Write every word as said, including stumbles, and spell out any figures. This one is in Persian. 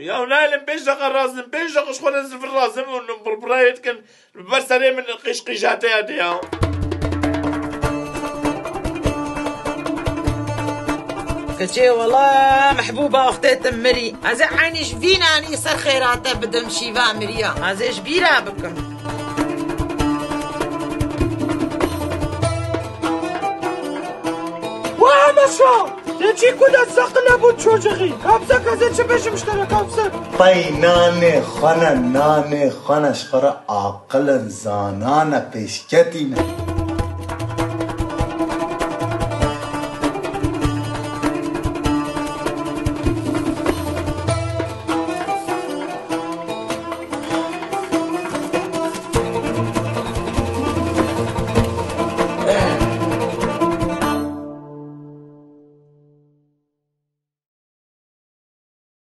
يا ونالم بيش دقا رازم بيش دقا شخونا زفر رازم ونبربرايت كن برسالي من القيش قيشاتي هادي يا كتشي والله محبوبة أختي تمري هذا عيني شفينا أني صار خيراته بدم شيفا مريا هذا شبيرة بكم وامشا يجي كده سقنا بود çocuğu kapsa kazı çepeş müşteri kapsa pay nane khana nane khana shkhara aqlan zanana peshkatina